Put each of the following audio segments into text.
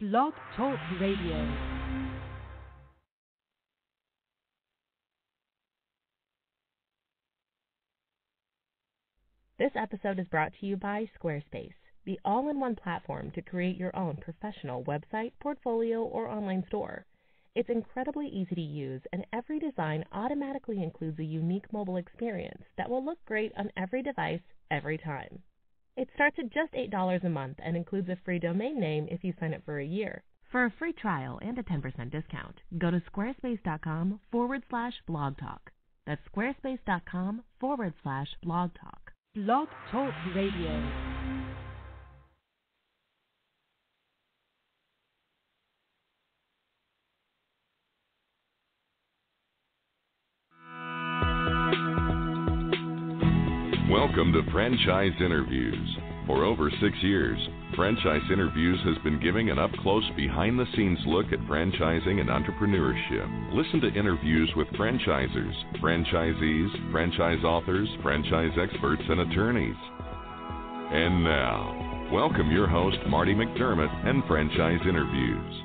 Blog Talk Radio. This episode is brought to you by Squarespace, the all-in-one platform to create your own professional website, portfolio, or online store. It's incredibly easy to use, and every design automatically includes a unique mobile experience that will look great on every device, every time. It starts at just $8 a month and includes a free domain name if you sign up for a year. For a free trial and a 10% discount, go to squarespace.com/blogtalk. That's squarespace.com/blogtalk. Blog Talk Radio. Welcome to Franchise Interviews. For over 6 years, Franchise Interviews has been giving an up-close, behind-the-scenes look at franchising and entrepreneurship. Listen to interviews with franchisers, franchisees, franchise authors, franchise experts, and attorneys. And now, welcome your host, Marty McDermott, and Franchise Interviews.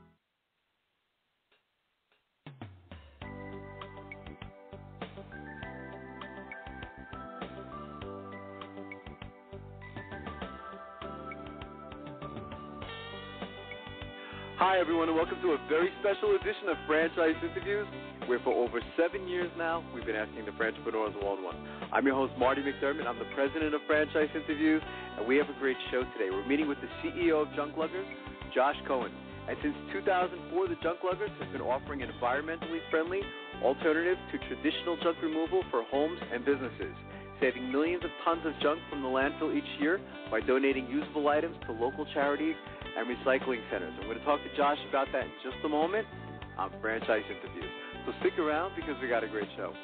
Hi, everyone, and welcome to a very special edition of Franchise Interviews, where for over 7 years now, we've been asking the entrepreneurs one-on-one. I'm your host, Marty McDermott. I'm the president of Franchise Interviews, and we have a great show today. We're meeting with the CEO of Junkluggers, Josh Cohen. And since 2004, the Junkluggers has been offering an environmentally friendly alternative to traditional junk removal for homes and businesses, saving millions of tons of junk from the landfill each year by donating usable items to local charities and recycling centers. I'm going to talk to Josh about that in just a moment on Franchise Interviews. So stick around because we got a great show.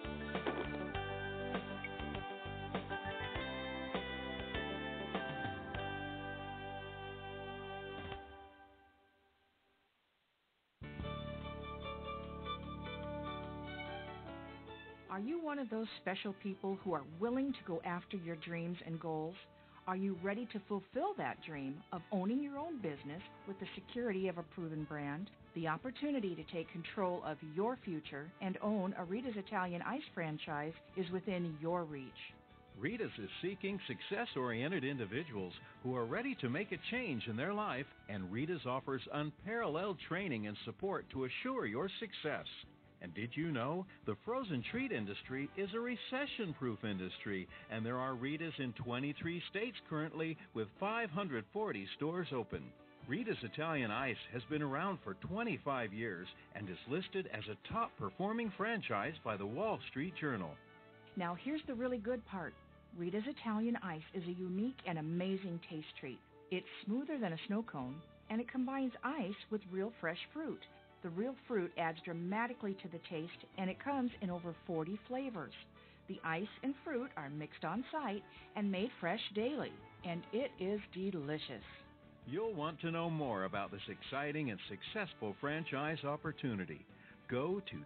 Are you one of those special people who are willing to go after your dreams and goals? Are you ready to fulfill that dream of owning your own business with the security of a proven brand? The opportunity to take control of your future and own a Rita's Italian Ice franchise is within your reach. Rita's is seeking success-oriented individuals who are ready to make a change in their life, and Rita's offers unparalleled training and support to assure your success. And did you know the frozen treat industry is a recession-proof industry, and there are Rita's in 23 states currently with 540 stores open. Rita's Italian Ice has been around for 25 years and is listed as a top-performing franchise by the Wall Street Journal. Now here's the really good part. Rita's Italian Ice is a unique and amazing taste treat. It's smoother than a snow cone, and it combines ice with real fresh fruit. The real fruit adds dramatically to the taste, and it comes in over 40 flavors. The ice and fruit are mixed on site and made fresh daily, and it is delicious. You'll want to know more about this exciting and successful franchise opportunity. Go to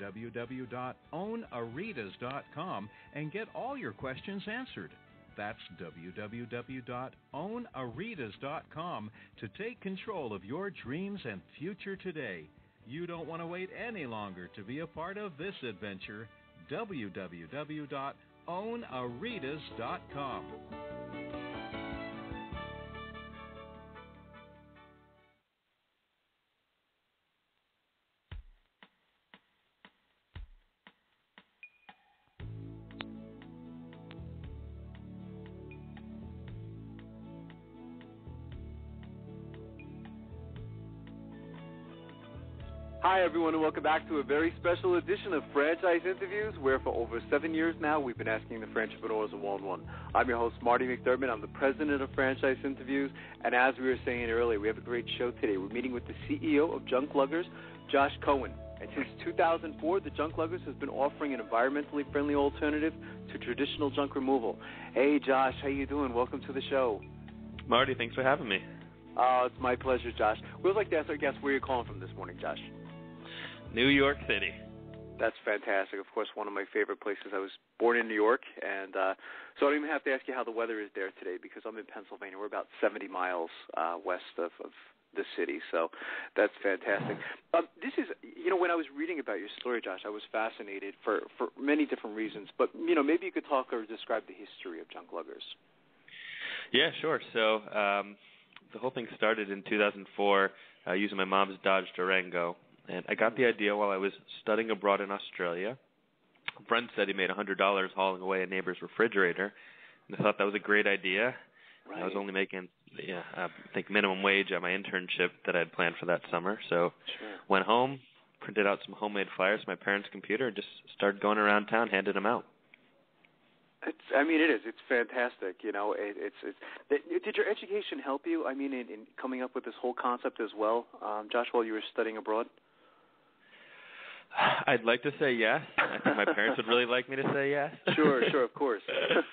www.ownaritas.com and get all your questions answered. That's www.ownaritas.com to take control of your dreams and future today. You don't want to wait any longer to be a part of this adventure. www.ownaritas.com. Hi, everyone, and welcome back to a very special edition of Franchise Interviews, where for over 7 years now, we've been asking the entrepreneurs one-on-one. I'm your host, Marty McDermott. I'm the president of Franchise Interviews, and as we were saying earlier, we have a great show today. We're meeting with the CEO of Junkluggers, Josh Cohen. And since 2004, the Junkluggers has been offering an environmentally friendly alternative to traditional junk removal. Hey, Josh, how you doing? Welcome to the show. Marty, thanks for having me. Oh, it's my pleasure, Josh. We would like to ask our guests where you're calling from this morning, Josh. New York City. That's fantastic. Of course, one of my favorite places. I was born in New York, and so I don't even have to ask you how the weather is there today because I'm in Pennsylvania. We're about 70 miles west of the city. So that's fantastic. This is, when I was reading about your story, Josh, I was fascinated for many different reasons. But, maybe you could talk or describe the history of Junkluggers. Yeah, sure. So the whole thing started in 2004 using my mom's Dodge Durango. And I got the idea while I was studying abroad in Australia. A friend said he made $100 hauling away a neighbor's refrigerator. And I thought that was a great idea. Right. I was only making, I think minimum wage at my internship that I had planned for that summer. So went home, printed out some homemade flyers on my parents' computer, and just started going around town handing them out. It is. It's fantastic. Did your education help you? In coming up with this whole concept as well, Josh, while you were studying abroad? I'd like to say yes. I think my parents would really like me to say yes. Sure, of course.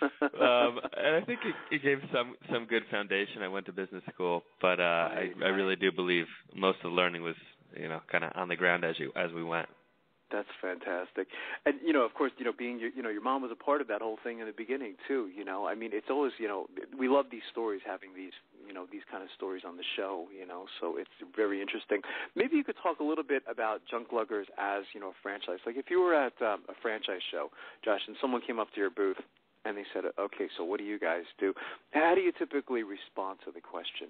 And I think it gave some good foundation. I went to business school, but I really do believe most of the learning was, kind of on the ground as we went. That's fantastic. And, of course, being, your mom was a part of that whole thing in the beginning, too, It's always, we love these stories, having these kind of stories on the show, so it's very interesting. Maybe you could talk a little bit about Junkluggers as, a franchise. Like if you were at a franchise show, Josh, and someone came up to your booth and they said, okay, so what do you guys do? How do you typically respond to the question?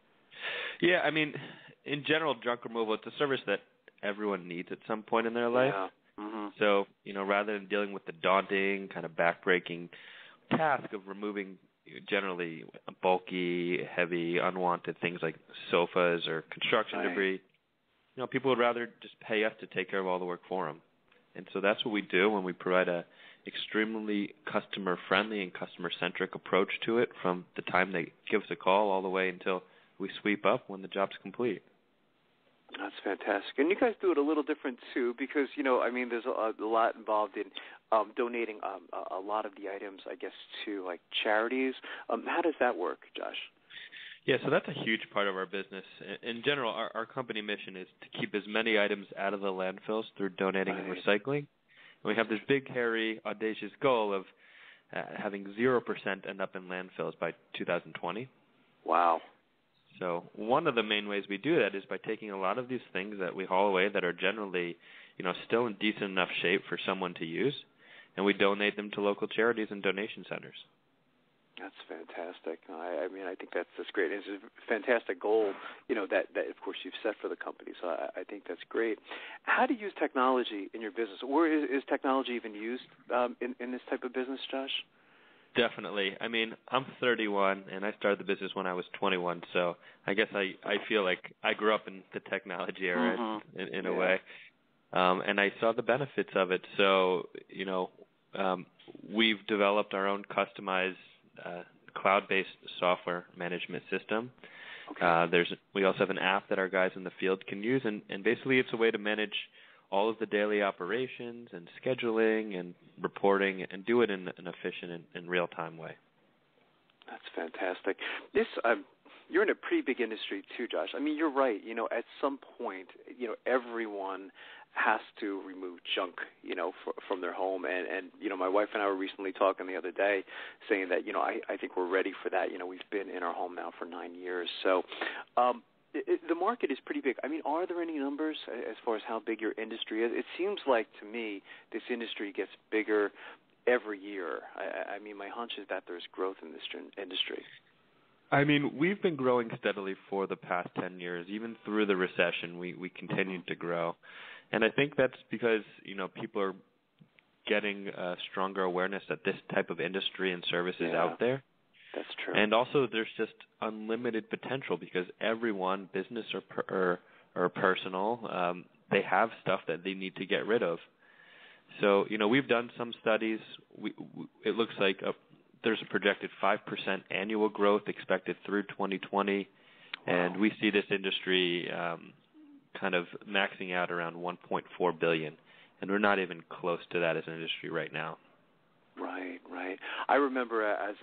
Yeah, in general, junk removal, it's a service that everyone needs at some point in their life. Yeah. Mm-hmm. So, rather than dealing with the daunting, kind of backbreaking task of removing generally bulky, heavy, unwanted things like sofas or construction debris, people would rather just pay us to take care of all the work for them. And so that's what we do when we provide a extremely customer-friendly and customer-centric approach to it from the time they give us a call all the way until we sweep up when the job's complete. That's fantastic. And you guys do it a little different, too, because, there's a lot involved in donating a lot of the items, I guess, to, like, charities. How does that work, Josh? Yeah, so that's a huge part of our business. In general, our company mission is to keep as many items out of the landfills through donating and recycling. And we have this big, hairy, audacious goal of having 0% end up in landfills by 2020. Wow. So one of the main ways we do that is by taking a lot of these things that we haul away that are generally, still in decent enough shape for someone to use, and we donate them to local charities and donation centers. That's fantastic. I think that's great. It's a fantastic goal, that of course you've set for the company. So I think that's great. How do you use technology in your business, or is technology even used in this type of business, Josh? Definitely. I'm 31, and I started the business when I was 21, so I guess I feel like I grew up in the technology era in a way, and I saw the benefits of it. So, we've developed our own customized cloud-based software management system. Okay. We also have an app that our guys in the field can use, and basically it's a way to manage all of the daily operations and scheduling and reporting and do it in an efficient and real-time way. That's fantastic. You're in a pretty big industry too, Josh. You're right. At some point, everyone has to remove junk, from their home. And my wife and I were recently talking the other day saying that, I think we're ready for that. We've been in our home now for 9 years. So, the market is pretty big. Are there any numbers as far as how big your industry is? It seems like, to me, this industry gets bigger every year. My hunch is that there's growth in this industry. We've been growing steadily for the past 10 years. Even through the recession, we continued to grow. And I think that's because, people are getting stronger awareness that this type of industry and service is out there. That's true. And also there's just unlimited potential because everyone, business or personal, they have stuff that they need to get rid of. So, we've done some studies. It looks like there's a projected 5% annual growth expected through 2020, and we see this industry kind of maxing out around $1.4 billion, and we're not even close to that as an industry right now. Right. I remember as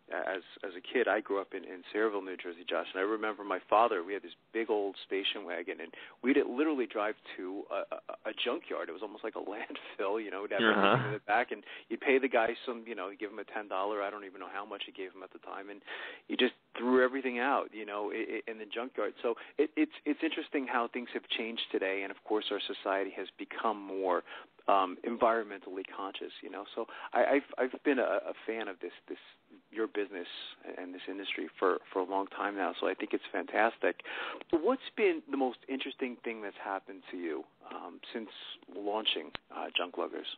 as a kid, I grew up in Sayreville, New Jersey, Josh, and I remember my father, we had this big old station wagon, and we'd literally drive to a junkyard. It was almost like a landfill, you know, we'd have everything in the back, and you'd pay the guy some, you know, you give him a $10, I don't even know how much he gave him at the time, and you just threw everything out, you know, in the junkyard. So it's interesting how things have changed today, and of course our society has become more environmentally conscious, you know. So I've been a fan of this your business and this industry for a long time now. So I think it's fantastic. What's been the most interesting thing that's happened to you since launching Junkluggers?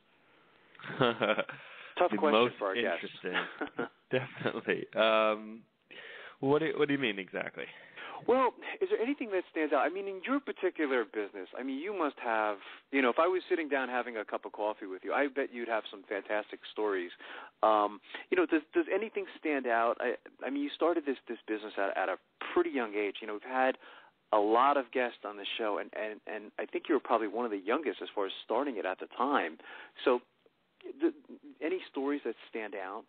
Tough question for our guests. Interesting, definitely. What do you mean exactly? Well, is there anything that stands out? I mean, in your particular business, I mean, you must have, you know, if I was sitting down having a cup of coffee with you, I bet you'd have some fantastic stories. You know, does anything stand out? I mean, you started this business at a pretty young age. You know, we've had a lot of guests on the show, and I think you were probably one of the youngest as far as starting it at the time. So any stories that stand out?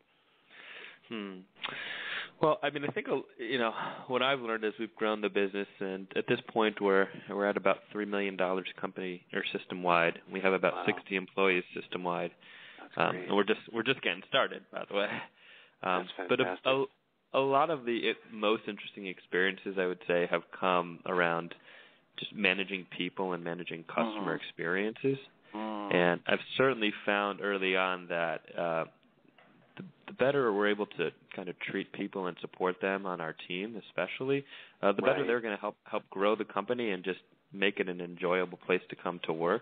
Well, I mean, I think, you know, what I've learned is we've grown the business, and at this point we're at about $3 million company or system-wide. We have about 60 employees system-wide. And we're just getting started, by the way. That's fantastic. But a lot of the most interesting experiences, I would say, have come around just managing people and managing customer experiences. And I've certainly found early on that the better we're able to kind of treat people and support them on our team, especially, the better they're going to help grow the company and just make it an enjoyable place to come to work.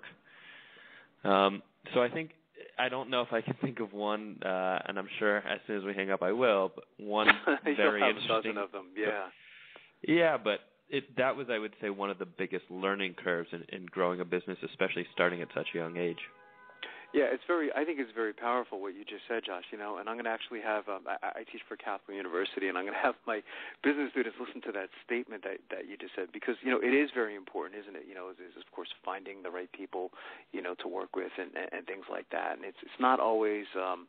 So I don't know if I can think of one, and I'm sure as soon as we hang up I will, but one very You'll have interesting. a dozen of them, yeah. Yeah, but that was, I would say, one of the biggest learning curves in growing a business, especially starting at such a young age. Yeah, I think it's very powerful what you just said, Josh, you know, and I'm going to actually have, I teach for Capital University, and I'm going to have my business students listen to that statement that you just said, because, you know, it is very important, isn't it? You know, is of course finding the right people, you know, to work with and things like that, and it's not always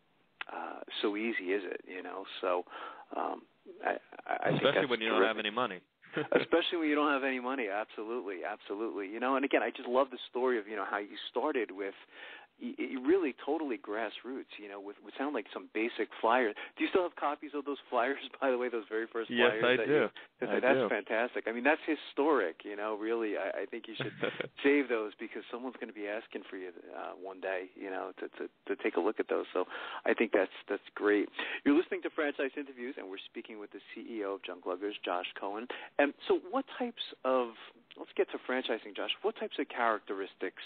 so easy, is it? You know, so I especially think when you terrific. don't have any money. Especially when you don't have any money, absolutely. You know, and again, I just love the story of, you know, how you started with really totally grassroots, you know, would sound like some basic flyers. Do you still have copies of those flyers, by the way, those very first flyers? Yes, I do. That's fantastic. I mean, that's historic, you know, really. I think you should save those because someone's going to be asking for you one day, you know, to take a look at those. So I think that's great. You're listening to Franchise Interviews, and we're speaking with the CEO of Junkluggers, Josh Cohen. And so what types of, let's get to franchising, Josh, what types of characteristics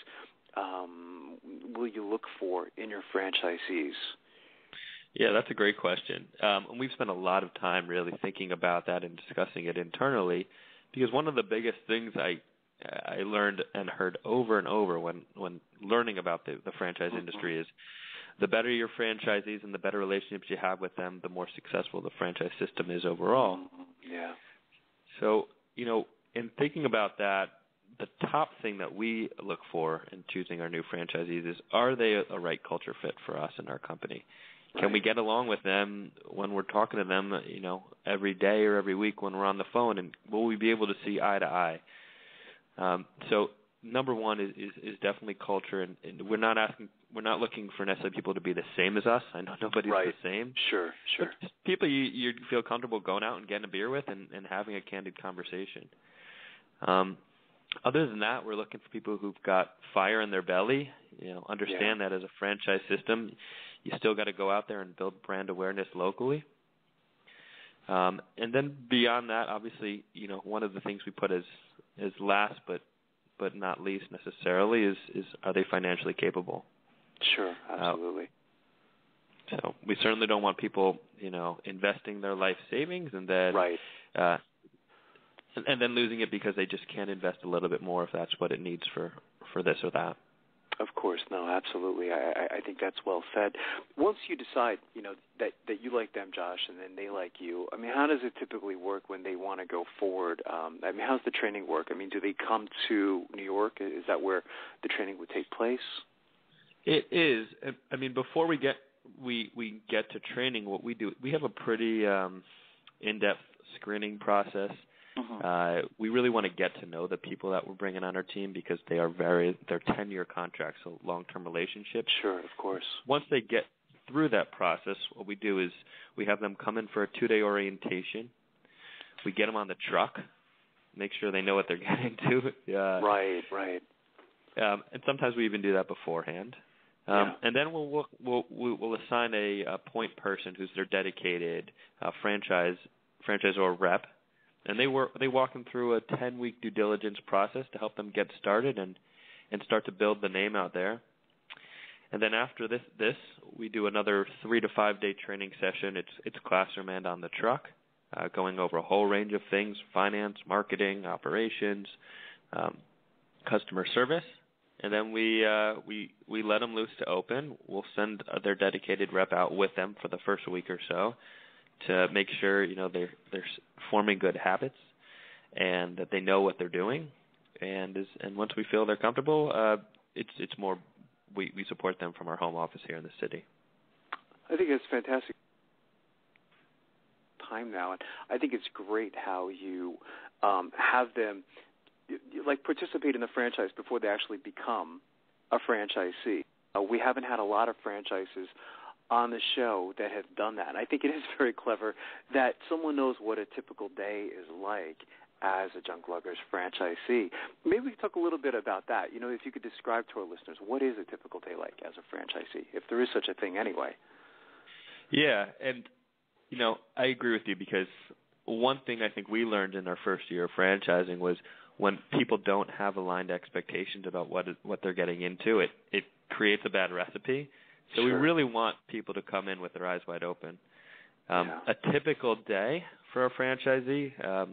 will you look for in your franchisees? Yeah, that's a great question. And we've spent a lot of time really thinking about that and discussing it internally, because one of the biggest things I learned and heard over and over when learning about the franchise industry is the better your franchisees and the better relationships you have with them, the more successful the franchise system is overall. Yeah. So, you know, in thinking about that, the top thing that we look for in choosing our new franchisees is, are they a right culture fit for us and our company? Can we get along with them when we're talking to them, you know, every day or every week when we're on the phone, and will we be able to see eye to eye? So number one is definitely culture, and we're not looking for necessarily people to be the same as us. I know nobody's the same. Sure. But people you feel comfortable going out and getting a beer with and having a candid conversation. Other than that, we're looking for people who've got fire in their belly, you know, understand that as a franchise system, you still got to go out there and build brand awareness locally. And then beyond that, obviously, you know, one of the things we put as last but not least necessarily is are they financially capable? Sure, absolutely. So we certainly don't want people, you know, investing their life savings and then and then losing it because they just can't invest a little bit more if that's what it needs for this or that. Of course, no, absolutely. I think that's well said. Once you decide, you know, that you like them, Josh, and then they like you, I mean, how does it typically work when they want to go forward? I mean, how's the training work? I mean, do they come to New York? Is that where the training would take place? It is. I mean, before we get we get to training, what we do, we have a pretty in-depth screening process. We really want to get to know the people that we're bringing on our team because they're 10-year contracts, so long-term relationships. Sure, of course. Once they get through that process, what we do is we have them come in for a 2-day orientation. We get them on the truck, make sure they know what they're getting to. Right. And sometimes we even do that beforehand. And then we'll assign a point person who's their dedicated franchisor rep, and they walk them through a 10-week due diligence process to help them get started and start to build the name out there. And then after this we do another 3 to 5 day training session. It's classroom and on the truck, going over a whole range of things: finance, marketing, operations, customer service. And then we let them loose to open. We'll send their dedicated rep out with them for the first week or so to make sure they're forming good habits and that they know what they're doing. And once we feel they're comfortable, it's more we support them from our home office here in the city. I think it's fantastic time now, and I think it's great how you have them participate in the franchise before they actually become a franchisee. We haven't had a lot of franchises on the show that have done that. And I think it is very clever that someone knows what a typical day is like as a Junkluggers franchisee. Maybe we could talk a little bit about that. If you could describe to our listeners, what is a typical day like as a franchisee, if there is such a thing anyway? Yeah, and, I agree with you because one thing I think we learned in our first year of franchising was when people don't have aligned expectations about what they're getting into, it creates a bad recipe. So we really want people to come in with their eyes wide open. A typical day for a franchisee,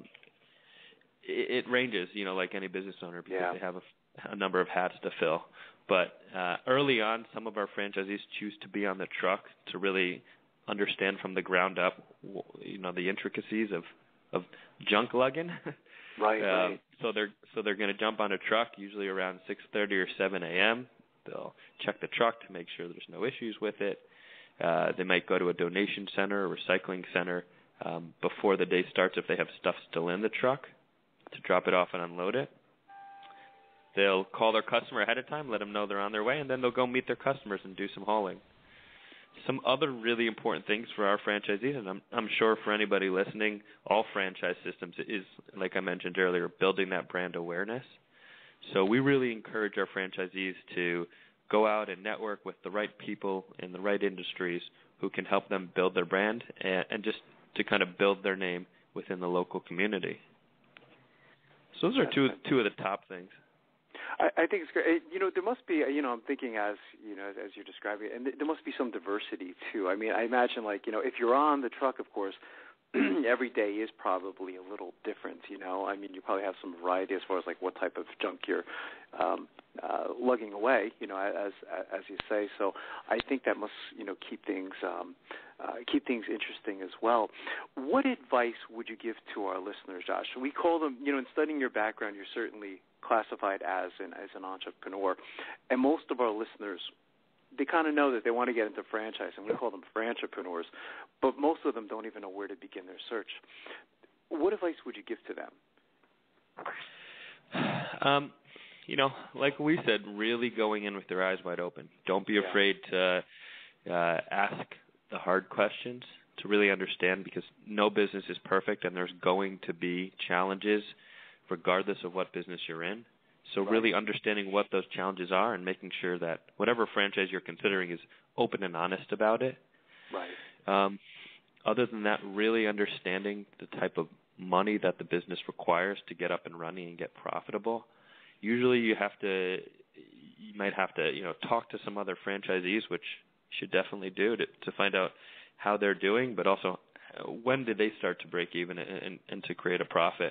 it ranges, like any business owner, because they have a number of hats to fill. But early on, some of our franchisees choose to be on the truck to really understand from the ground up, the intricacies of junk lugging. Right. So they're going to jump on a truck usually around 6:30 or 7 a.m. They'll check the truck to make sure there's no issues with it. They might go to a donation center or recycling center before the day starts if they have stuff still in the truck to drop it off and unload it. They'll call their customer ahead of time, let them know they're on their way, and then they'll go meet their customers and do some hauling. Some other really important things for our franchisees, and I'm sure for anybody listening, all franchise systems is, like I mentioned earlier, building that brand awareness. So we really encourage our franchisees to go out and network with the right people in the right industries who can help them build their brand and just to kind of build their name within the local community. So those are two of the top things. I think it's great. There must be, I'm thinking as you're describing it, and there must be some diversity too. I mean, I imagine if you're on the truck, of course, every day is probably a little different, I mean, you probably have some variety as far as what type of junk you're lugging away, as you say. So I think that must, keep things interesting as well. What advice would you give to our listeners, Josh? We call them, in studying your background, you're certainly classified as an entrepreneur, and most of our listeners, they kind of know that they want to get into franchising. We call them franchipreneurs, but most of them don't even know where to begin their search. What advice would you give to them? Like we said, really going in with their eyes wide open. Don't be afraid to ask the hard questions to really understand, because no business is perfect and there's going to be challenges regardless of what business you're in. So really understanding what those challenges are and making sure that whatever franchise you're considering is open and honest about it. Right. Other than that, really understanding the type of money that the business requires to get up and running and get profitable. Usually you might have to talk to some other franchisees, which you should definitely do to find out how they're doing, but also when did they start to break even and to create a profit.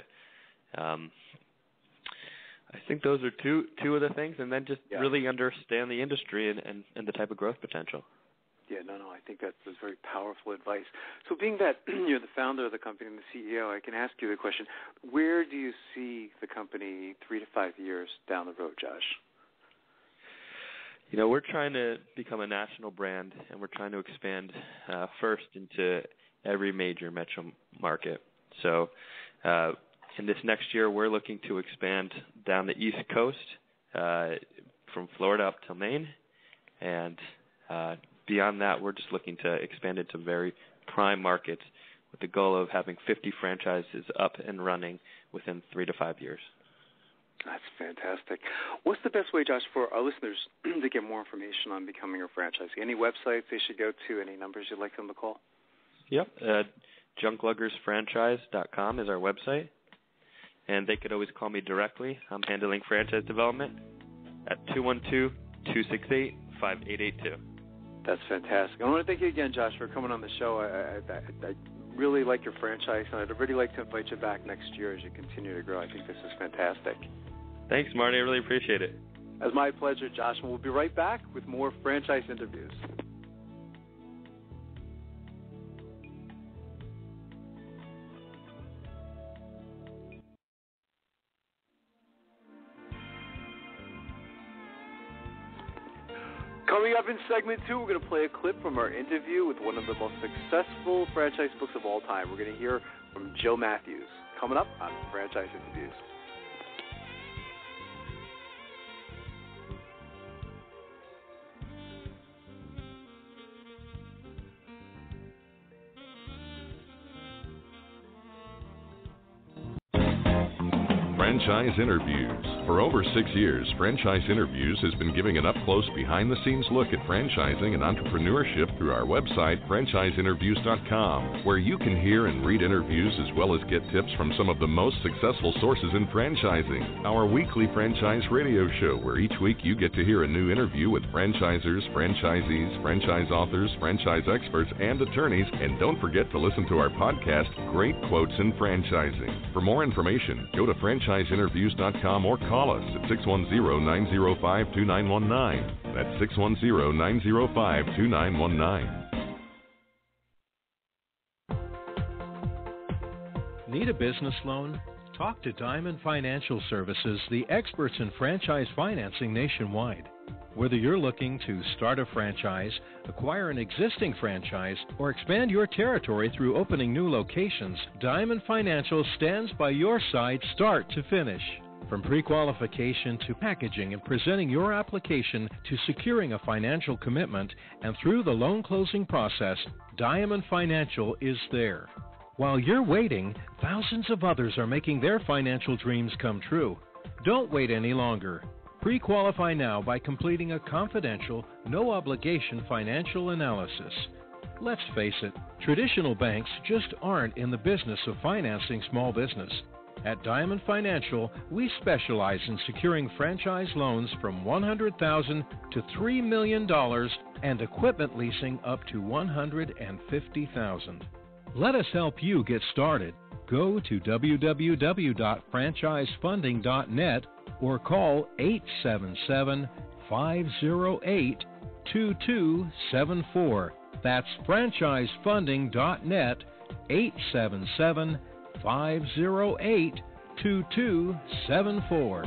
I think those are two of the things, and then just really understand the industry and the type of growth potential. Yeah, no, I think that's very powerful advice. So being that you're the founder of the company and the CEO, I can ask you the question, where do you see the company 3 to 5 years down the road, Josh? We're trying to become a national brand, and we're trying to expand first into every major metro market. So in this next year, we're looking to expand down the East Coast from Florida up to Maine. And beyond that, we're just looking to expand into very prime markets with the goal of having 50 franchises up and running within 3 to 5 years. That's fantastic. What's the best way, Josh, for our listeners to get more information on becoming a franchisee? Any websites they should go to? Any numbers you'd like them to call? Yep. Junkluggersfranchise.com is our website. And they could always call me directly. I'm handling franchise development at 212-268-5882. That's fantastic. I want to thank you again, Josh, for coming on the show. I really like your franchise, and I'd really like to invite you back next year as you continue to grow. I think this is fantastic. Thanks, Marty. I really appreciate it. It's my pleasure, Josh. And we'll be right back with more franchise interviews. Coming up in segment 2, we're going to play a clip from our interview with one of the most successful franchise books of all time. We're going to hear from Joe Matthews. Coming up on Franchise Interviews. Franchise Interviews. For over 6 years, Franchise Interviews has been giving an up-close, behind-the-scenes look at franchising and entrepreneurship through our website, franchiseinterviews.com, where you can hear and read interviews as well as get tips from some of the most successful sources in franchising. Our weekly franchise radio show, where each week you get to hear a new interview with franchisers, franchisees, franchise authors, franchise experts, and attorneys. And don't forget to listen to our podcast, Great Quotes in Franchising. For more information, go to franchiseinterviews.com or call us at 610-905-2919. That's 610-905-2919. Need a business loan? Talk to Diamond Financial Services, the experts in franchise financing nationwide. Whether you're looking to start a franchise, acquire an existing franchise, or expand your territory through opening new locations, Diamond Financial stands by your side start to finish. From pre-qualification to packaging and presenting your application to securing a financial commitment and through the loan closing process, Diamond Financial is there. While you're waiting, thousands of others are making their financial dreams come true. Don't wait any longer. Pre-qualify now by completing a confidential, no-obligation financial analysis. Let's face it, traditional banks just aren't in the business of financing small business. At Diamond Financial, we specialize in securing franchise loans from $100,000 to $3 million and equipment leasing up to $150,000. Let us help you get started. Go to www.franchisefunding.net or call 877-508-2274. That's franchisefunding.net, 877-508-2274.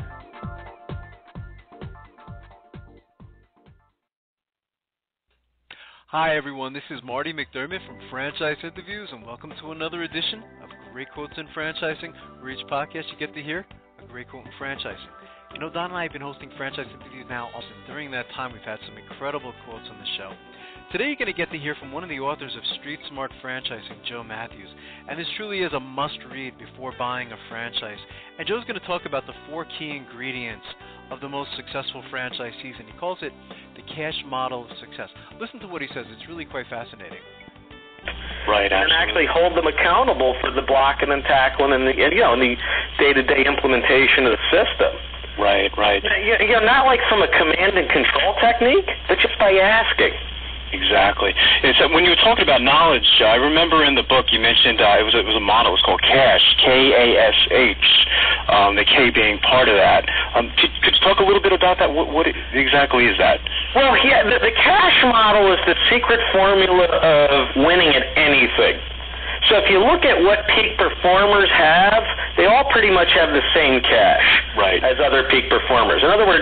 Hi everyone, this is Marty McDermott from Franchise Interviews, and welcome to another edition of Great Quotes in Franchising, where each podcast you get to hear a great quote in franchising. You know, Don and I have been hosting Franchise Interviews now, and during that time we've had some incredible quotes on the show. Today you're going to get to hear from one of the authors of Street Smart Franchising, Joe Matthews, and this truly is a must-read before buying a franchise. And Joe's going to talk about the 4 key ingredients of the most successful franchisees, and he calls it the cash model of success. Listen to what he says. It's really quite fascinating. Right, and actually hold them accountable for the blocking and tackling and the day-to-day implementation of the system. Right. Not like from a command and control technique, but just by asking. Exactly. And so when you were talking about knowledge, I remember in the book you mentioned it was a model. It was called CASH, K-A-S-H, the K being part of that. Could you talk a little bit about that? What exactly is that? Well, yeah, the CASH model is the secret formula of winning at anything. So if you look at what peak performers have, they all pretty much have the same cash as other peak performers. In other words,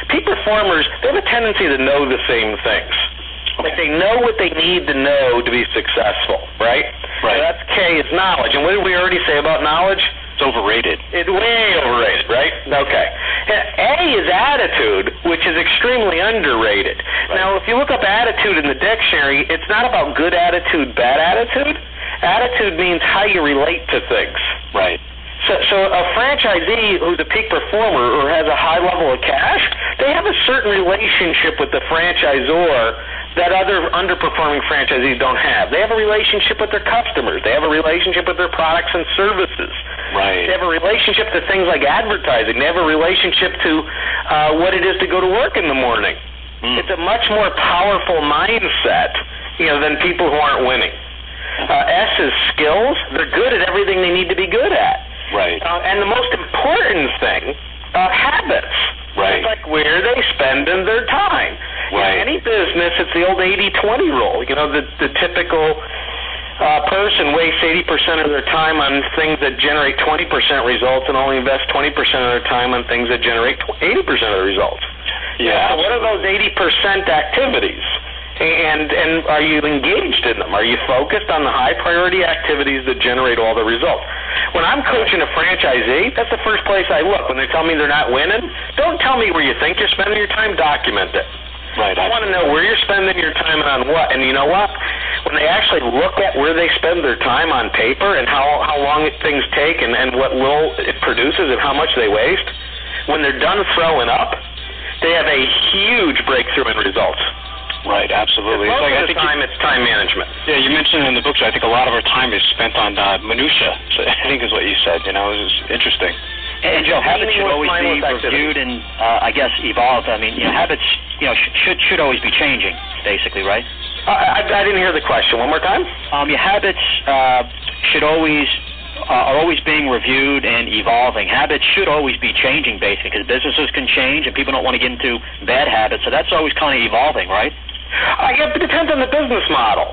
peak performers, they have a tendency to know the same things. Like they know what they need to know to be successful, right? Right. So that's K is knowledge. And what did we already say about knowledge? It's overrated. It's way overrated, right? Okay. A is attitude, which is extremely underrated. Right. Now, if you look up attitude in the dictionary, it's not about good attitude, bad attitude. Attitude means how you relate to things. Right. So a franchisee who's a peak performer or has a high level of cash, they have a certain relationship with the franchisor that other underperforming franchisees don't have. They have a relationship with their customers. They have a relationship with their products and services. Right. They have a relationship to things like advertising. They have a relationship to what it is to go to work in the morning. It's a much more powerful mindset, than people who aren't winning. S is skills. They're good at everything they need to be good at. Right. And the most important thing, habits. Right. It's like where they spend their time. Right. In any business, it's the old 80-20 rule. The typical person wastes 80% of their time on things that generate 20% results and only invest 20% of their time on things that generate 80% of the results. Yeah. So what are those 80% activities? And are you engaged in them? Are you focused on the high priority activities that generate all the results? When I'm coaching a franchisee, that's the first place I look. When they tell me they're not winning, don't tell me where you think you're spending your time, document it. Right. I want to know where you're spending your time and on what. And you know what? When they actually look at where they spend their time on paper and how long things take and what little it produces and how much they waste, when they're done throwing up, they have a huge breakthrough in results. Right, absolutely. Most of the time, it's time management. Yeah, you mentioned in the book, I think a lot of our time is spent on minutia. So I think is what you said. It was interesting. And Joe, habits should always be reviewed and, I guess, evolved. I mean, habits, should always be changing, basically, right? I didn't hear the question. One more time. Your habits should always are always being reviewed and evolving. Habits should always be changing, basically, because businesses can change and people don't want to get into bad habits. So that's always kind of evolving, right? It depends on the business model.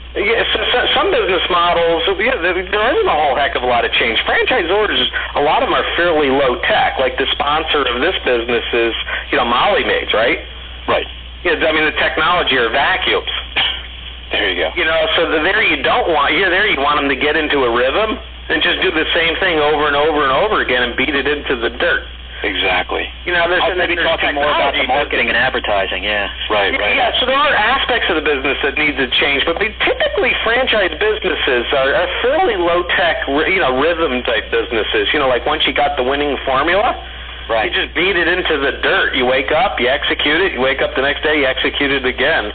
Some business models, there isn't a whole heck of a lot of change. Franchisors, a lot of them are fairly low tech. Like the sponsor of this business is, Molly Maids, right? Right. The technology are vacuums. There you go. So there you want them to get into a rhythm and just do the same thing over and over and over again and beat it into the dirt. Exactly. I'll maybe talking more about the marketing and advertising, yeah. Right. Yeah, so there are aspects of the business that need to change, but typically franchise businesses are fairly low-tech, rhythm-type businesses. Like once you got the winning formula, right, you just beat it into the dirt. You wake up, you execute it. You wake up the next day, you execute it again.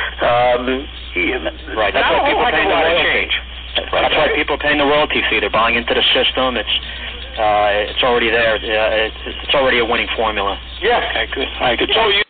Right, that's why people paying the royalty. That's why people are paying the royalty fee. They're buying into the system. It's already there. It's already a winning formula. Yeah. Okay, good. All right, good. So you